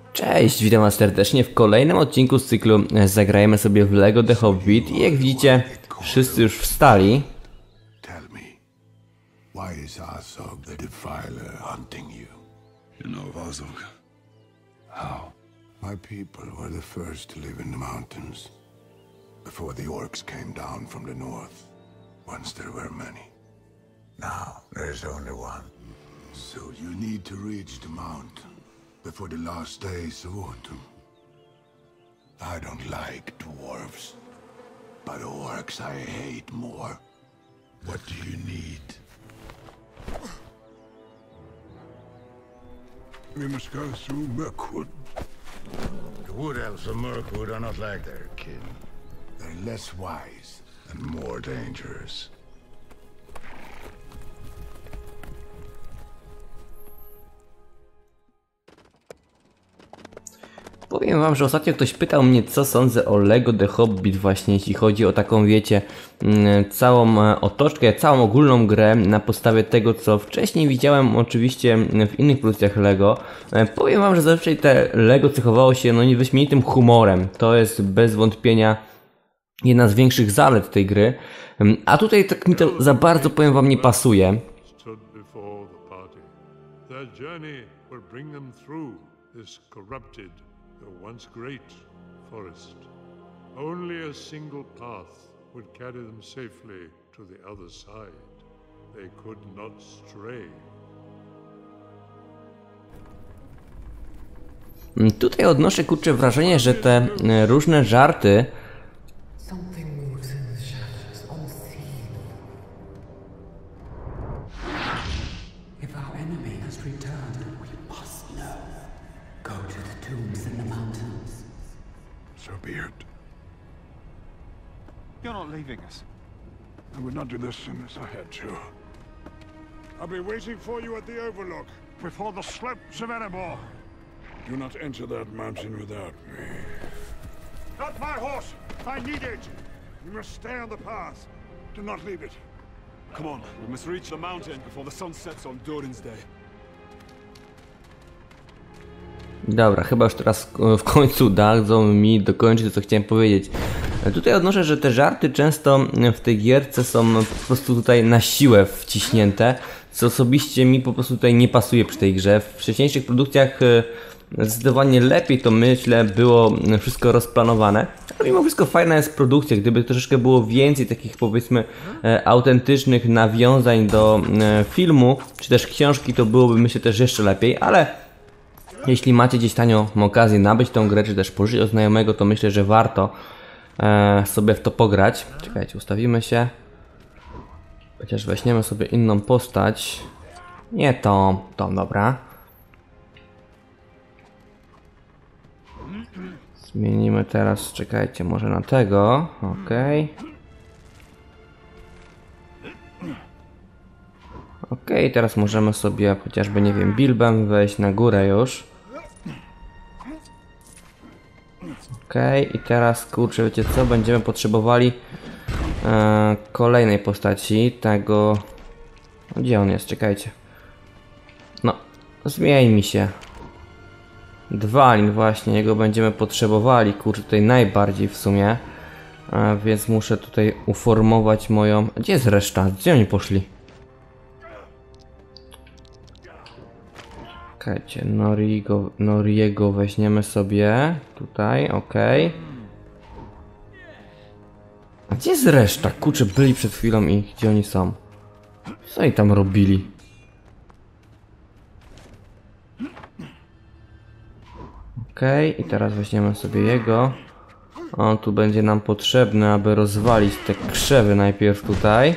Cześć, witam was serdecznie w kolejnym odcinku z cyklu Zagrajmy sobie w LEGO The Hobbit i jak widzicie, wszyscy już wstali. Tell me, why is Azog the Defiler hunting you? You know of Azog? How? My people were the first to live in the mountains, before the orcs came down from the north. Once there were many. Now there's only one. So you need to reach the mountain before the last days of autumn. I don't like dwarves, but orcs I hate more. What do you need? We must go through Mirkwood. The wood elves of Mirkwood are not like their kin. They're less wise and more dangerous. Powiem wam, że ostatnio ktoś pytał mnie, co sądzę o LEGO The Hobbit, właśnie jeśli chodzi o taką, wiecie, całą otoczkę, całą ogólną grę na podstawie tego, co wcześniej widziałem oczywiście w innych produkcjach LEGO. Powiem wam, że zazwyczaj te LEGO cechowało się wyśmienitym humorem. To jest bez wątpienia jedna z większych zalet tej gry, a tutaj tak mi to za bardzo, powiem wam, nie pasuje. The once great forest. Only a single path would carry them safely to the other side. They could not stray. Tutaj odnoszę, kurczę, wrażenie, że te różne żarty You're not leaving us. I would not do this unless I had to. I'll be waiting for you at the Overlook, before the slopes of Erebor. Do not enter that mountain without me. Not my horse! I need it! You must stay on the path. Do not leave it. Come on, we must reach the mountain before the sun sets on Durin's Day. Dobra, chyba już teraz w końcu dadzą mi dokończyć to, co chciałem powiedzieć. Tutaj odnoszę, że te żarty często w tej gierce są po prostu tutaj na siłę wciśnięte, co osobiście mi po prostu tutaj nie pasuje przy tej grze. W wcześniejszych produkcjach zdecydowanie lepiej to, myślę, było wszystko rozplanowane. Ale mimo wszystko fajna jest produkcja, gdyby troszeczkę było więcej takich, powiedzmy, autentycznych nawiązań do filmu, czy też książki, to byłoby, myślę, też jeszcze lepiej, ale jeśli macie gdzieś tanio okazję nabyć tą grę, czy też pożyczyć od znajomego, to myślę, że warto sobie w to pograć. Czekajcie, ustawimy się. Chociaż weźmiemy sobie inną postać. Nie tą, dobra. Zmienimy teraz, czekajcie, może na tego. Okej. Okej, teraz możemy sobie chociażby, nie wiem, Bilbem wejść na górę już. Okej, i teraz, kurczę, wiecie co, będziemy potrzebowali kolejnej postaci, tego... Gdzie on jest? Czekajcie. No, zmień mi się. Dwalin, właśnie, jego będziemy potrzebowali, kurczę, tutaj najbardziej w sumie. Więc muszę tutaj uformować moją... Gdzie jest reszta? Gdzie oni poszli? Czekajcie, Noriego weźmiemy sobie tutaj, okej. A gdzie jest reszta? Kurczę, byli przed chwilą i gdzie oni są? Co oni tam robili? Okej, i teraz weźmiemy sobie jego. On tu będzie nam potrzebny, aby rozwalić te krzewy najpierw tutaj.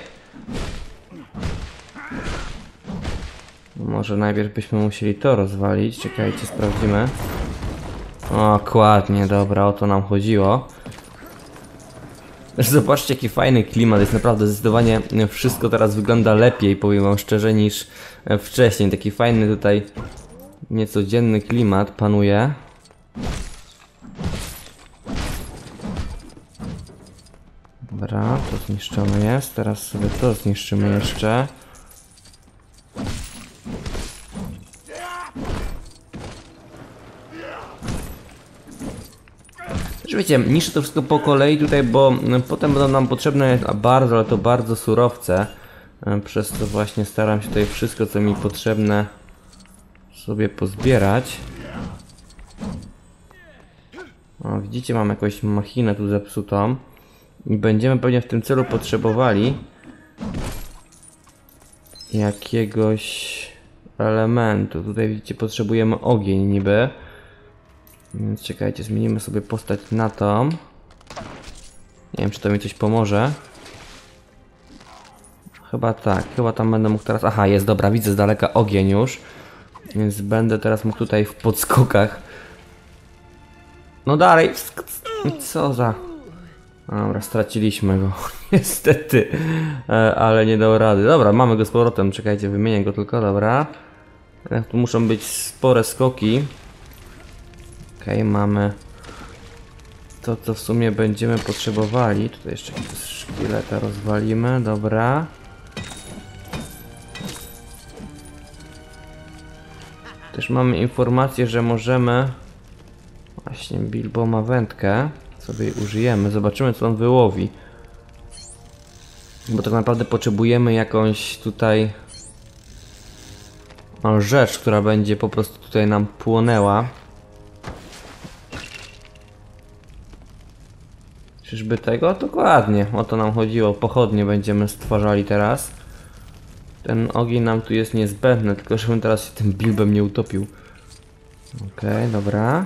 Może najpierw byśmy musieli to rozwalić. Czekajcie, sprawdzimy. O, dokładnie, dobra, o to nam chodziło. Zobaczcie, jaki fajny klimat. Jest naprawdę zdecydowanie wszystko teraz wygląda lepiej, powiem wam szczerze, niż wcześniej. Taki fajny tutaj niecodzienny klimat panuje. Dobra, to zniszczone jest. Teraz sobie to zniszczymy jeszcze. Wiecie, niszczę to wszystko po kolei tutaj, bo potem będą nam potrzebne bardzo, ale to bardzo surowce. Przez to właśnie staram się tutaj wszystko, co mi potrzebne, sobie pozbierać. O, widzicie, mam jakąś machinę tu zepsutą. I będziemy pewnie w tym celu potrzebowali jakiegoś elementu. Tutaj widzicie, potrzebujemy ogień niby. Więc czekajcie, zmienimy sobie postać na tą. Nie wiem, czy to mi coś pomoże. Chyba tak, chyba tam będę mógł teraz... Aha, jest, dobra, widzę z daleka ogień już. Więc będę teraz mógł tutaj w podskokach. No dalej, co za... Dobra, straciliśmy go, niestety, ale nie dał rady. Dobra, mamy go z powrotem, czekajcie, wymienię go tylko, dobra. Tu muszą być spore skoki. Okej, mamy to, co w sumie będziemy potrzebowali. Tutaj jeszcze jakiegoś szkieleta rozwalimy, dobra. Też mamy informację, że możemy... Właśnie Bilbo ma wędkę. Sobie jej użyjemy, zobaczymy, co on wyłowi. Bo tak naprawdę potrzebujemy jakąś tutaj rzecz, która będzie po prostu tutaj nam płonęła. Czyżby tego? Dokładnie, o to nam chodziło. Pochodnie będziemy stwarzali teraz. Ten ogień nam tu jest niezbędny, tylko żebym teraz się tym Bilbem nie utopił. Okej, dobra.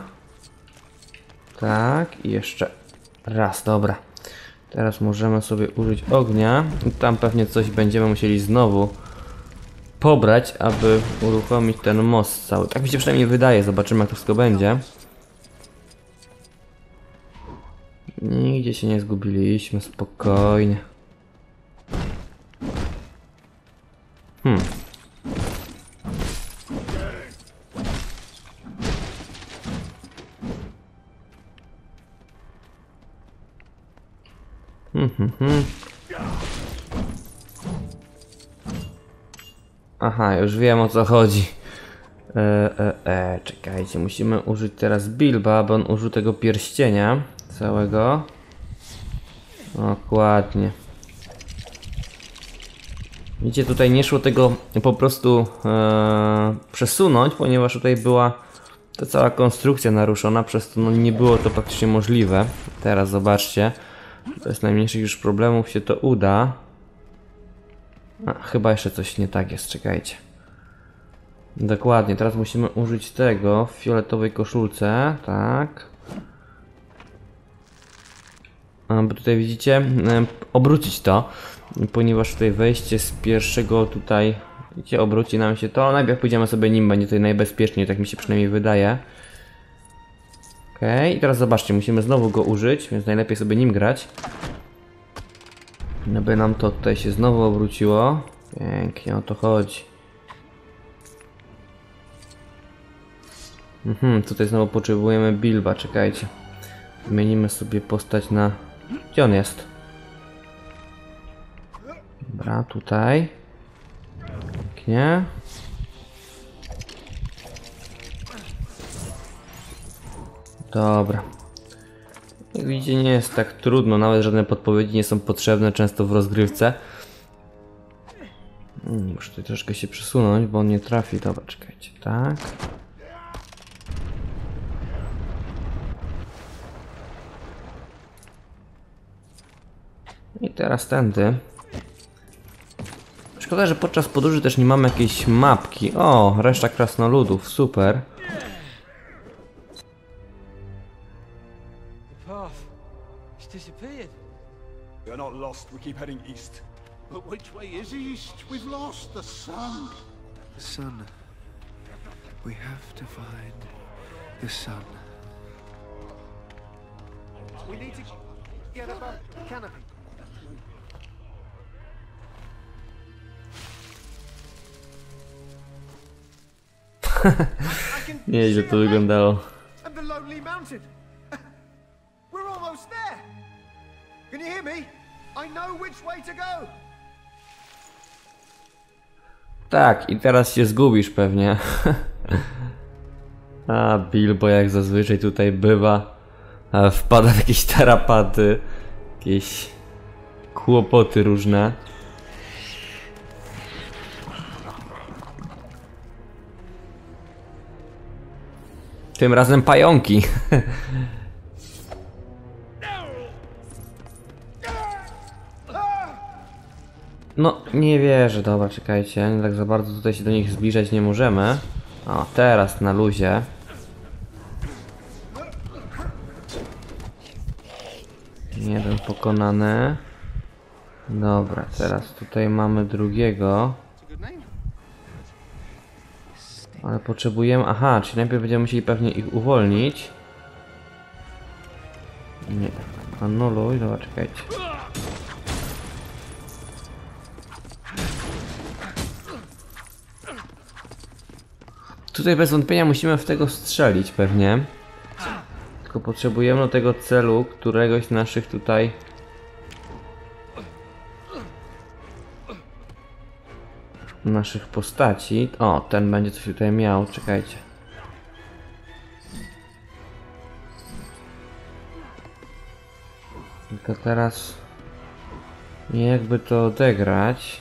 Tak, i jeszcze raz, dobra. Teraz możemy sobie użyć ognia. I tam pewnie coś będziemy musieli znowu pobrać, aby uruchomić ten most cały. Tak mi się przynajmniej wydaje, zobaczymy, jak to wszystko będzie. Nigdzie się nie zgubiliśmy, spokojnie. Aha, już wiem, o co chodzi. Czekajcie, musimy użyć teraz Bilba, bo on użył tego pierścienia całego. Dokładnie. Widzicie, tutaj nie szło tego po prostu przesunąć, ponieważ tutaj była ta cała konstrukcja naruszona, przez to no, nie było to praktycznie możliwe. Teraz zobaczcie, bez najmniejszych już problemów się to uda. Chyba jeszcze coś nie tak jest, czekajcie. Dokładnie, teraz musimy użyć tego w fioletowej koszulce, tak. Bo tutaj widzicie, obrócić to, ponieważ tutaj wejście z pierwszego tutaj, widzicie, obróci nam się to. Najpierw pójdziemy sobie nim, będzie tutaj najbezpieczniej, tak mi się przynajmniej wydaje. Okej, i teraz zobaczcie, musimy znowu go użyć, więc najlepiej sobie nim grać. Aby nam to tutaj się znowu obróciło. Pięknie, o to chodzi. Tutaj znowu potrzebujemy Bilba, czekajcie. Zmienimy sobie postać na... Gdzie on jest? Dobra, tutaj. Pięknie. Dobra. Jak widzicie, nie jest tak trudno, nawet żadne podpowiedzi nie są potrzebne często w rozgrywce. Muszę tutaj troszkę się przesunąć, bo on nie trafi. Dobra, czekajcie, tak. I teraz tędy. Szkoda, że podczas podróży też nie mamy jakiejś mapki. O, reszta krasnoludów, super. We're not lost, we keep heading east. But which way is east? We've lost the sun. The sun. We have to find the sun. We need to get above the canopy. Nieźle to wyglądało. And the lonely mountain. We're almost there. Can you hear me? I know which way to go. Tak, i teraz się zgubisz pewnie. A Bilbo jak zazwyczaj tutaj bywa, wpada w jakieś tarapaty, jakieś kłopoty różne. Tym razem pająki. No, nie wierzę, dobra, czekajcie, tak za bardzo tutaj się do nich zbliżać nie możemy. O, teraz na luzie. Jeden pokonany. Dobra, teraz tutaj mamy drugiego. Ale potrzebujemy... Aha, czyli najpierw będziemy musieli pewnie ich uwolnić. Nie, anuluj, dobra, czekajcie. Tutaj bez wątpienia musimy w tego strzelić pewnie. Tylko potrzebujemy do tego celu któregoś z naszych tutaj... naszych postaci. O, ten będzie coś tutaj miał, czekajcie. Tylko teraz... jakby to odegrać...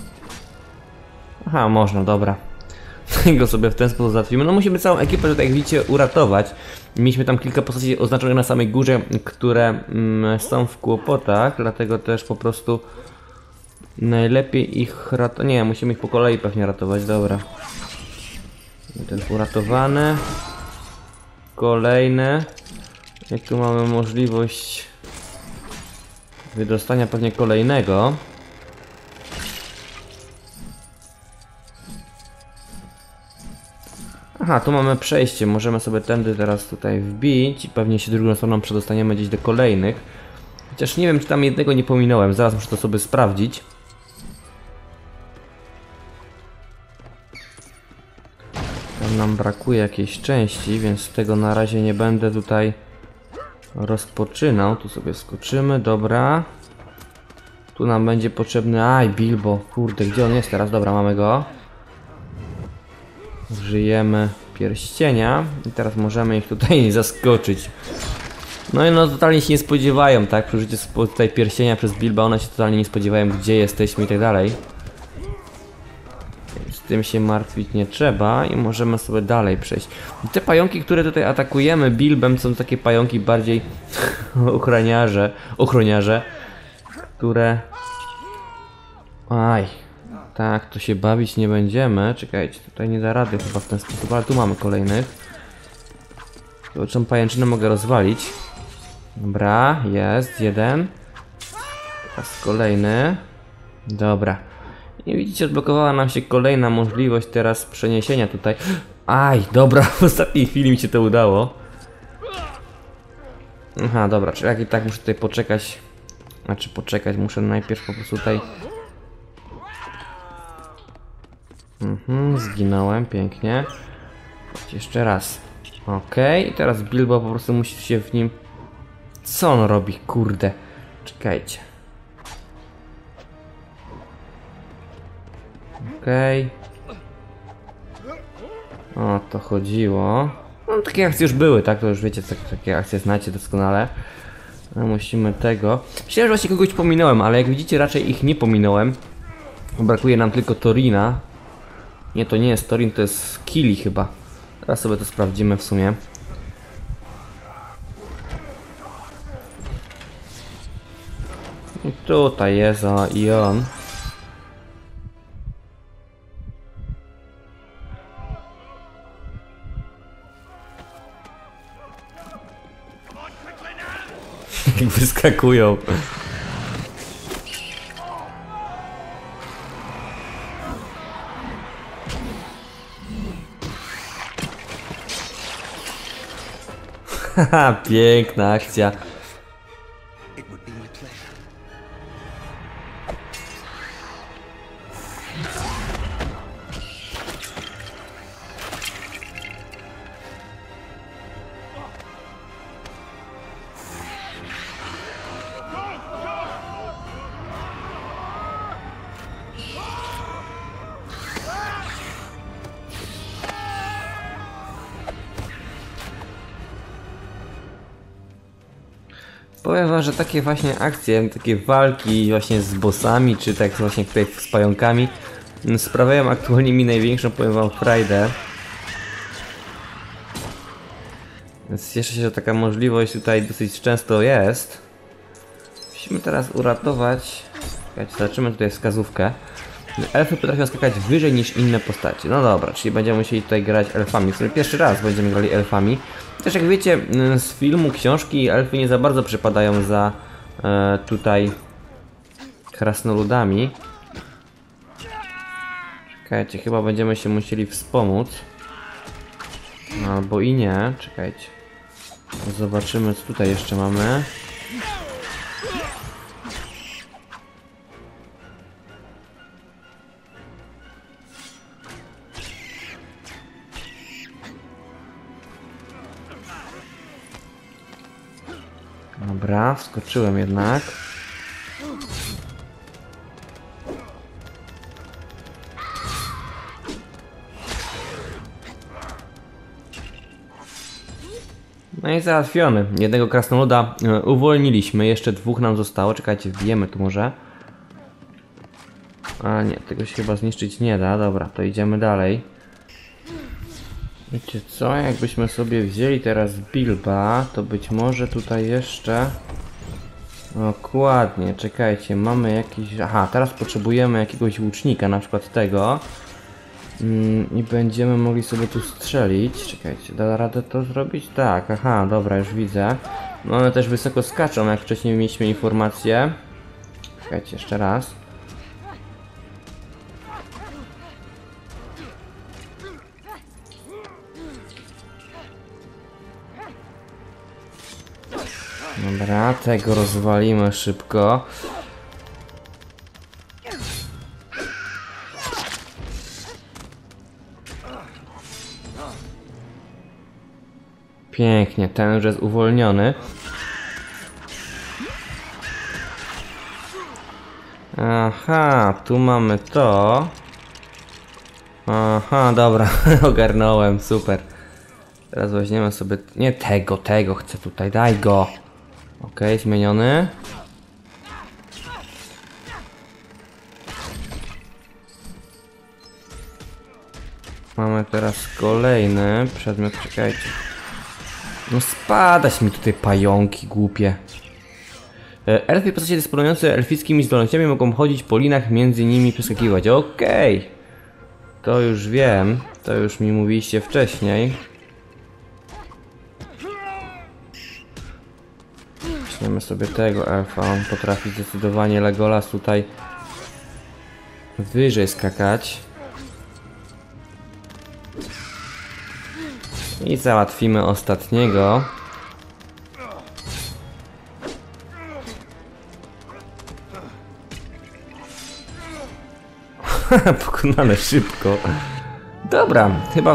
Aha, można, dobra. Go sobie w ten sposób załatwimy. No musimy całą ekipę tutaj, jak widzicie, uratować. Mieliśmy tam kilka postaci oznaczonych na samej górze, które są w kłopotach, dlatego też po prostu najlepiej ich ratować. Nie, musimy ich po kolei pewnie ratować, dobra. Ten uratowany. Kolejny. Jak tu mamy możliwość wydostania pewnie kolejnego. Aha, tu mamy przejście, możemy sobie tędy teraz tutaj wbić i pewnie się drugą stroną przedostaniemy gdzieś do kolejnych. Chociaż nie wiem, czy tam jednego nie pominąłem, zaraz muszę to sobie sprawdzić. Tam nam brakuje jakiejś części, więc tego na razie nie będę tutaj rozpoczynał. Tu sobie skoczymy, dobra. Tu nam będzie potrzebny... Aj, Bilbo, kurde, gdzie on jest teraz? Dobra, mamy go. Użyjemy pierścienia i teraz możemy ich tutaj zaskoczyć. No i no totalnie się nie spodziewają, tak? Przy użyciu tutaj pierścienia przez Bilba one się totalnie nie spodziewają, gdzie jesteśmy i tak dalej. Z tym się martwić nie trzeba i możemy sobie dalej przejść. I te pająki, które tutaj atakujemy Bilbem, są takie pająki bardziej ochroniarze, które... Aj, tak, to się bawić nie będziemy. Czekajcie, tutaj nie da rady chyba w ten sposób, ale tu mamy kolejnych. Zobaczę, pajęczynę mogę rozwalić. Dobra, jest jeden. Teraz kolejny. Dobra. I widzicie, odblokowała nam się kolejna możliwość teraz przeniesienia tutaj. Aj, dobra, w ostatniej chwili mi się to udało. Aha, dobra, czyli jak i tak muszę tutaj poczekać. Znaczy muszę najpierw po prostu tutaj... zginąłem, pięknie. Jeszcze raz. Okej, i teraz Bilbo po prostu musi się w nim... Co on robi, kurde? Czekajcie. Okej. O, to chodziło. No, takie akcje już były, tak? To już wiecie, takie akcje znacie doskonale. No, musimy tego... Myślałem, że właśnie kogoś pominąłem, ale jak widzicie, raczej ich nie pominąłem. Brakuje nam tylko Torina. Nie, to nie jest Torin, to jest Kili chyba. Teraz sobie to sprawdzimy w sumie. I tutaj jest, o, i on. Jak wyskakują. Haha, piękna akcja. Powiem wam, że takie właśnie akcje, takie walki właśnie z bossami, czy tak właśnie tutaj z pająkami sprawiają aktualnie mi największą, powiem wam, frajdę. Więc cieszę się, że taka możliwość tutaj dosyć często jest. Musimy teraz uratować... Czekajcie, zobaczymy tutaj wskazówkę. Elfy potrafią skakać wyżej niż inne postacie. No dobra, czyli będziemy musieli tutaj grać elfami. W sumie pierwszy raz będziemy grali elfami. Też jak wiecie, z filmu, książki, elfy nie za bardzo przypadają za tutaj krasnoludami. Czekajcie, chyba będziemy się musieli wspomóc. Albo i nie, czekajcie. Zobaczymy, co tutaj jeszcze mamy. Dobra, wskoczyłem jednak. No i załatwiony. Jednego krasnoluda uwolniliśmy, jeszcze dwóch nam zostało. Czekajcie, wbijemy tu może. A nie, tego się chyba zniszczyć nie da. Dobra, to idziemy dalej. Wiecie co, jakbyśmy sobie wzięli teraz Bilba, to być może tutaj jeszcze... Dokładnie, czekajcie, mamy jakiś... Aha, teraz potrzebujemy jakiegoś łucznika, na przykład tego. I będziemy mogli sobie tu strzelić. Czekajcie, da radę to zrobić? Tak, aha, dobra, już widzę. No one też wysoko skaczą, jak wcześniej mieliśmy informację. Czekajcie, jeszcze raz. Dobra, tego rozwalimy szybko. Pięknie, ten już jest uwolniony. Aha, tu mamy to. Aha, dobra, ogarnąłem, super. Teraz weźmiemy sobie... Nie tego chcę tutaj, daj go. Okej, zmieniony. Mamy teraz kolejny przedmiot, czekajcie. No spadać mi tutaj pająki głupie. Elfy i postacie dysponujące elfickimi zdolnościami mogą chodzić po linach, między nimi przeskakiwać. Okej. To już wiem, to już mi mówiliście wcześniej. Weźmiemy sobie tego elfa, on potrafi zdecydowanie Legolas tutaj wyżej skakać. I załatwimy ostatniego. Pokonane szybko. Dobra, chyba...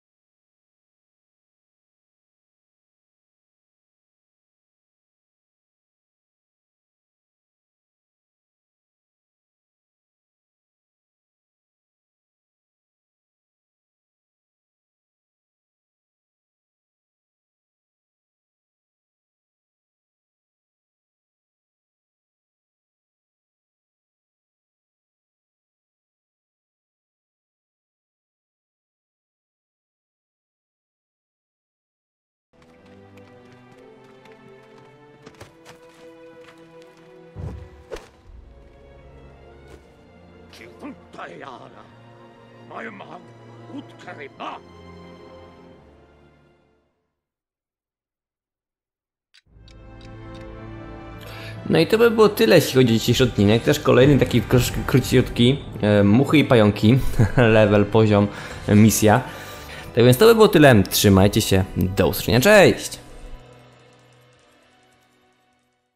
No i to by było tyle, jeśli chodzi o dzisiejszy odcinek. Też kolejny taki troszkę króciutki, muchy i pająki, level, poziom, misja. Tak więc to by było tyle, trzymajcie się, do usłyszenia, cześć!